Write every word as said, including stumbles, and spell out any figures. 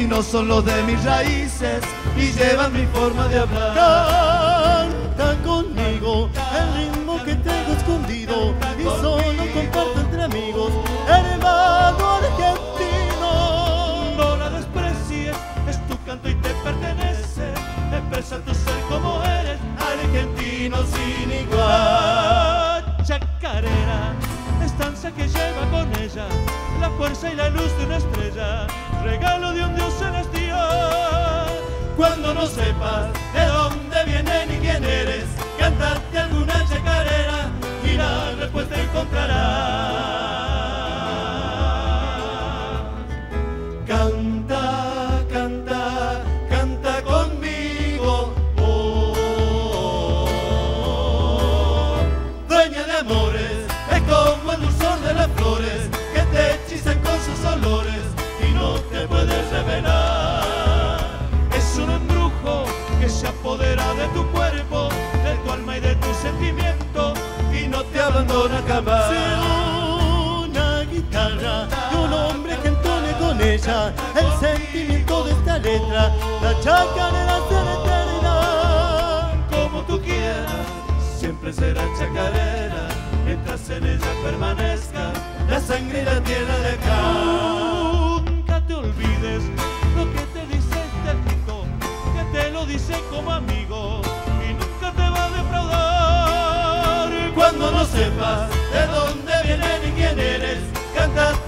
argentinos son los de mis raíces y llevan mi forma de hablar. Canta conmigo el ritmo que tengo escondido y solo comparto entre amigos, hermano argentino. No la desprecies, es tu canto y te pertenece. Expresa tu ser como eres, argentino sin igual. Chacarera, estanza que lleva con ella la fuerza y la luz de una estrella, regalo de un dios celestial. Cuando no sepas de dónde vienes ni quién eres, cántate alguna chacarera y la respuesta encontrarás. Canta, canta, canta conmigo, oh, oh, oh. Dueña de amores, es como el dulzor de las flores que te hechizan con sus olores y no te puedes revelar. Es un embrujo que se apodera de tu cuerpo, de tu alma y de tu sentimiento y no te abandona jamás. Si una guitarra de un hombre que entone con ella el sentimiento de esta letra, la chacarera será eternidad. Como tú quieras, siempre será chacarera, mientras en ella permanezca la sangre y la tierra de acá. Nunca te olvides lo que te dice este grito, que te lo dice como amigo y nunca te va a defraudar. Cuando no sepas de dónde vienes ni quién eres, canta